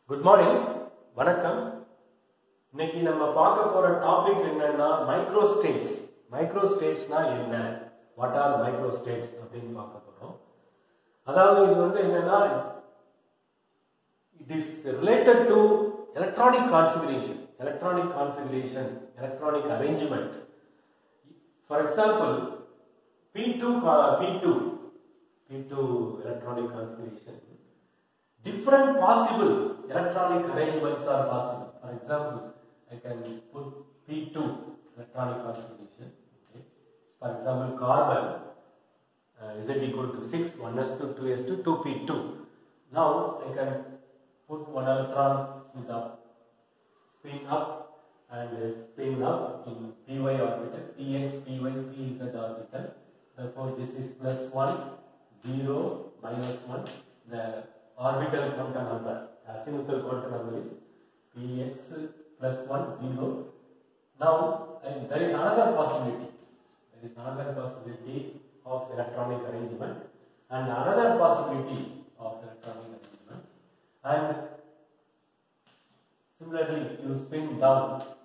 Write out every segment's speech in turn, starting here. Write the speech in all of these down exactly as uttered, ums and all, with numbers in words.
Good morning, வணக்கம். இன்னைக்கு நம்ம பார்க்க போற டாபிக் என்னன்னா மைக்ரோ ஸ்டேட்ஸ். மைக்ரோ ஸ்டேட்ஸ்னா என்ன? வாட் ஆர் மைக்ரோ ஸ்டேட்ஸ் அப்படின்னு பார்க்க போறோம். அதாவது இது வந்து என்னன்னா it is related to electronic configuration, electronic configuration, electronic arrangement. For example, P two P two P two electronic configuration. Different possible electronic arrangements are possible. For example, I can put P two electronic configuration. Okay. For example, carbon uh, Z equal to six, one s two, two s two, two p two. Now I can put one electron with the spin up and spin up in py orbital, px, py, pz orbital. Therefore, this is plus one, zero, minus one. The orbital quantum number, azimuthal quantum number is px plus one, zero. Now, and there is another possibility. There is another possibility of electronic arrangement and another possibility of electronic arrangement. And similarly, you spin down,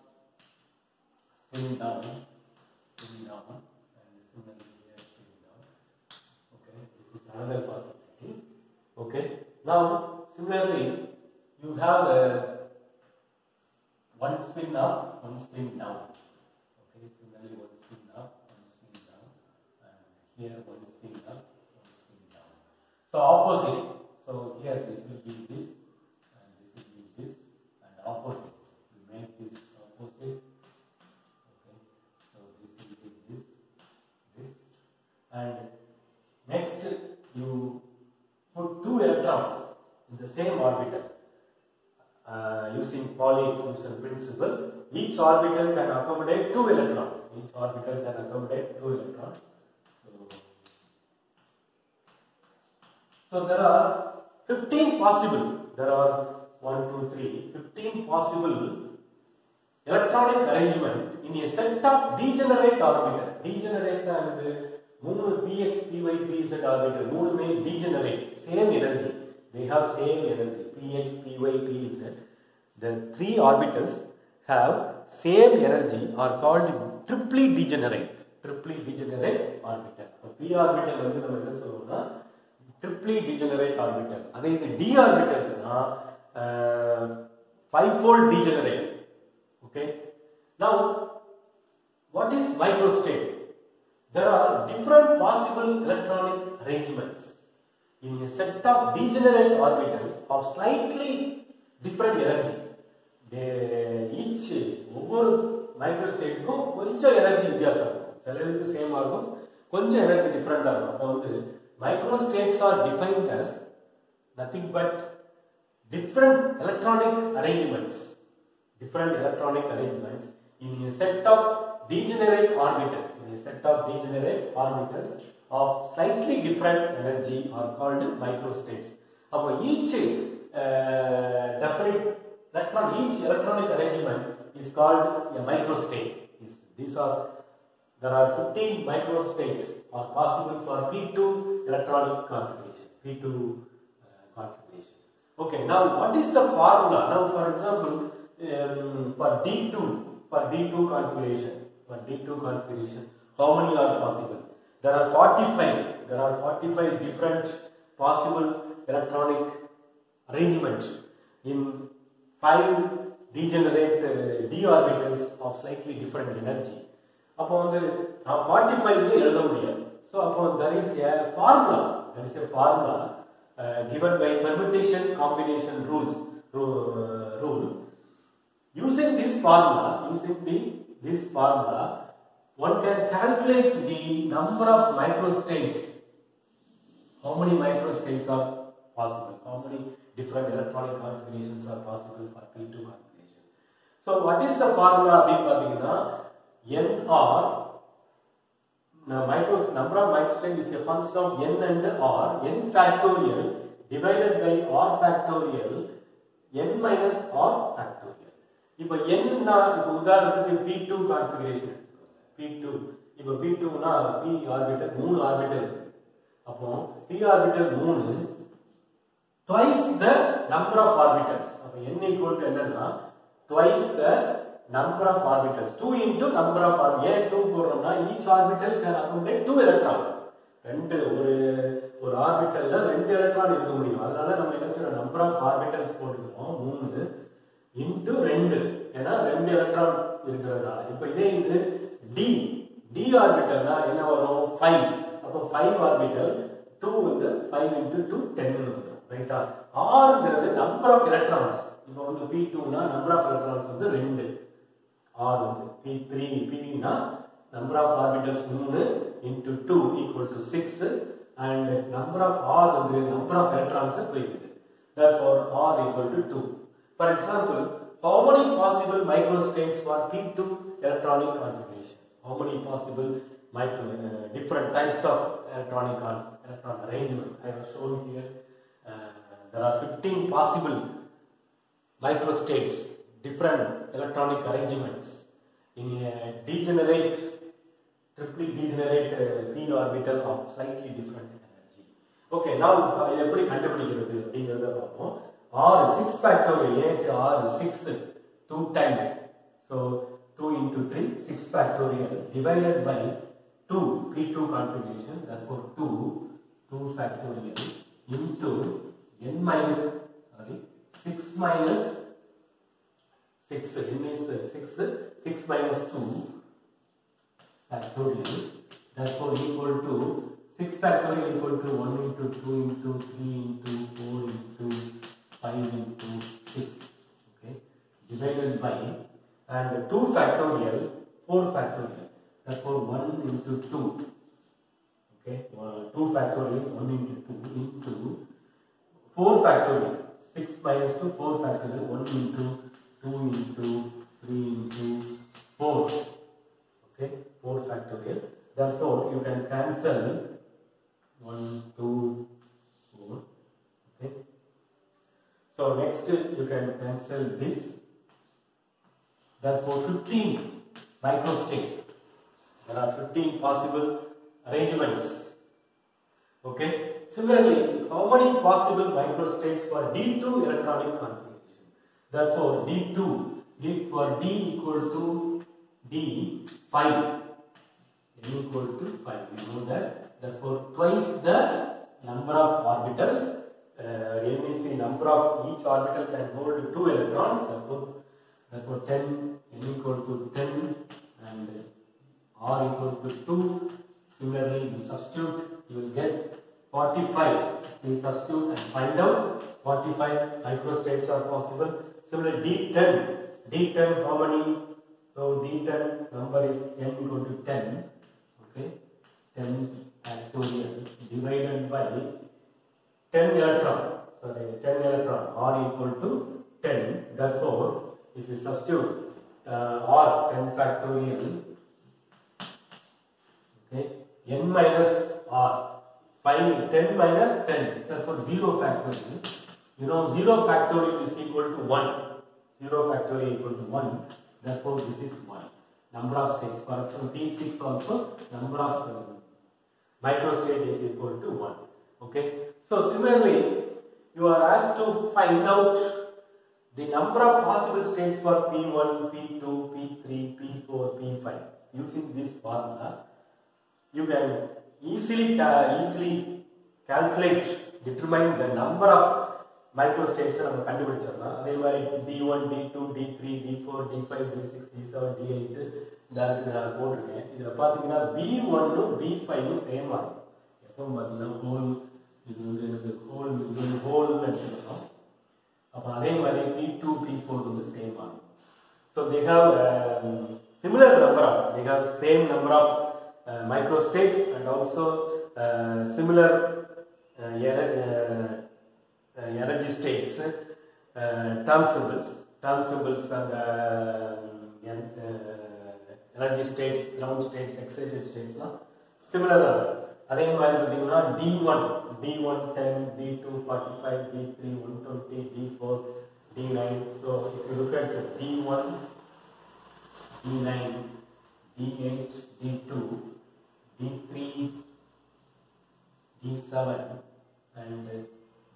spin down, spin down, and similarly here spin down. Okay, this is another possibility. Okay. Now, similarly, you have a one spin up, one spin down. Okay, similarly, one spin up, one spin down, and here one spin up, one spin down. So opposite. So here this will be this, and this will be this, and opposite. We make this opposite. Okay, so this will be this, this, and next you put two electrons in the same orbital uh, using Pauli exclusion principle. Each orbital can accommodate two electrons. Each orbital can accommodate two electrons. So, so there are fifteen possible. There are one, two, three, fifteen possible electronic arrangement in a set of degenerate orbital. Degenerate and மூணு px, py, pz orbital மூணுமே degenerate, same energy. They have same energy, px, py, pz. The three orbitals have same energy are called triply degenerate. Triply degenerate orbital. So p orbital வந்து நம்ம என்ன சொல்றோம்னா triply degenerate orbital. அதே இது d orbitals-னா uh, five-fold degenerate. Okay. Now, what is microstate? There are different possible electronic arrangements in a set of degenerate orbitals of slightly different energy. They each ஒவ்வொரு மைக்ரோஸ்டேட்டுக்கும் கொஞ்சம் energy வித்தியாசம் இருக்கும். சிலருக்கு same ஆகும், கொஞ்சம் energy டிஃபரெண்டா இருக்கும். அப்போ வந்து microstates are defined as nothing but different electronic arrangements. Different electronic arrangements in a set of degenerate orbitals. In a set of degenerate orbitals of slightly different energy are called microstates. Now each uh, definite electron, each electronic arrangement is called a microstate. These are there are fifteen microstates are possible for P two electronic configuration. P two uh, configuration. Okay. Now what is the formula? Now for example, um, for D two for D two configuration. For D two configuration, how many are possible? There are forty-five. There are forty-five different possible electronic arrangements in five degenerate uh, d orbitals of slightly different energy. அப்போ வந்து நான் forty-five ல எழுத முடியாது. So அப்போ there is a formula. There is a formula uh, given by permutation combination rules uh, rule. Using this formula, using the this formula, one can calculate the number of microstates. How many microstates are possible? How many different electronic configurations are possible for P two configuration? So, what is the formula? N R, the micro, number of microstates is a function of n and r, n factorial divided by r factorial, n minus r factorial. இப்போ n னா இப்போ உதாரணத்துக்கு P two configuration P two இப்போ P two னா p orbital மூணு orbital இருக்கு. அப்போ p orbital மூணு twice the number of orbitals. அப்ப n equal to என்னன்னா twice the number of orbitals. two into number of orbitals. ஏன் two போடுறோம்னா each orbital can accommodate two electrons. ரெண்டு ஒரு ஒரு ஆர்பிட்டல்ல ரெண்டு எலக்ட்ரான் இருக்க முடியும். அதனால நம்ம என்ன செய்யறோம், நம்பர் ஆஃப் ஆர்பிட்டல்ஸ் போட்டுக்கிறோம் மூணு இன்டு ரெண்டு. ஏன்னா ரெண்டு எலக்ட்ரான் இருக்கிறதுனால. இப்போ இதே இது d d ஆர்பிட்டல்னா என்ன வரும், five. அப்போ five ஆர்பிட்டல் two வந்து five into two ten வரும். ரைட்டா? rங்கிறது நம்பர் ஆஃப் எலக்ட்ரான்ஸ். இப்போ வந்து p two னா நம்பர் ஆஃப் எலக்ட்ரான்ஸ் வந்து ரெண்டு. r வந்து p three p னா number of orbitals three into two equal to six and number of r வந்து number of electrons போயிடுது. Therefore r equal to two. For example, how many possible microstates for p two electronic configuration? How many possible micro uh, different types of electronic electron arrangement? I have shown here. Uh, there are fifteen possible microstates, different electronic arrangements in a degenerate triply degenerate uh, p orbital of slightly different energy. Okay, now இது எப்படி கண்டுபிடிக்கிறது அப்படிங்கறத பார்ப்போம். r six factorial, yes, r six two times. So two into three, six factorial divided by two p two configuration. Therefore two two factorial into n minus sorry six minus six. N is six. six minus two factorial. Therefore equal to six factorial equal to one into two into three into four into five into six. Okay, divided by and two factorial four factorial. Therefore one into two. Okay, uh, two factorial is one into two into four factorial. six minus two, four factorial. one into two into three into four. Okay, four factorial. Therefore you can cancel one, two, four. Okay, so next you can cancel this. Therefore fifteen microstates. There are fifteen possible arrangements. Okay, similarly, how many possible microstates for d two electronic configuration? Therefore d two, d for d equal to d five, n equal to five. We know that. Therefore twice the number of orbitals. Uh, n is the number of each orbital can hold two electrons. Therefore, therefore ten, n equal to ten and r equal to two. Similarly, you substitute, you will get forty-five. We substitute and find out forty-five microstates are possible. Similarly, d ten, d ten how many? So d ten number is n equal to ten. Okay, ten factorial divided by ten electron. Sorry, ten electron. R equal to ten. Therefore, if you substitute uh, R ten factorial, okay, n minus R. Find ten minus ten. Therefore, zero factorial. You know, zero factorial is equal to one. Zero factorial equal to one. Therefore, this is one. Number of states. For example, T six also number of uh, microstate is equal to one. Okay. So similarly, you are asked to find out the number of possible states for P one, P two, P three, P four, P five. Using this formula, you can easily uh, easily calculate, determine the number of microstates நம்ம கண்டுபிடிச்சிடலாம். அதே மாதிரி d one, d two, d three, d four, d five, d six, d seven, d eight இந்த நான் போட்டிருக்கேன். இதில் பார்த்தீங்கன்னா b one b five same ஆகும். எப்போ பார்த்தீங்கன்னா ஹோல் இது வந்து எனக்கு ஹோல் இது வந்து ஹோல்னு எடுத்துக்கலாம். அப்போ அதே மாதிரி p two, p four வந்து சேம் ஆகும். So they have similar number of they have same number of microstates and also uh, similar uh, uh, Uh, energy states, uh, term symbols, term symbols and uh, and, uh, energy states, ground states, excited states, no? Similar. Adhe mari pathina d one, d one ten, d two forty-five, d three one twenty, d four d nine. So if you look at d one, d nine, d eight, d two, d three, d seven, and uh,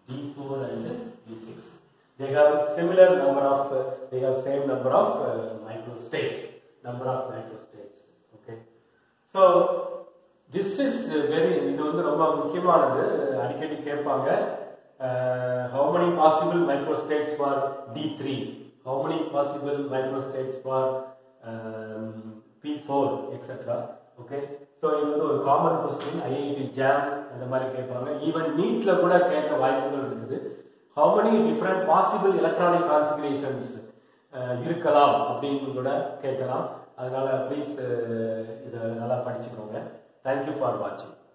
D four and D six. They have similar number of, uh, they have same number of uh, microstates, number of microstates. Okay. So this is very, இது வந்து ரொம்ப முக்கியமானது, அடிக்கடி கேட்பாங்க. How many possible microstates for D three? How many possible microstates for um, P four, et cetera. Okay. So இது வந்து ஒரு common question, I I T JAM அந்த மாதிரி கேட்பாங்க. ஈவன் நீட்ல கூட கேட்க வாய்ப்புகள் இருக்குது. How many different possible electronic configurations uh, இருக்கலாம் அப்படின்னு கூட கேட்கலாம். அதனால ப்ளீஸ் இதை நல்லா படிச்சுக்கோங்க. Thank you for watching.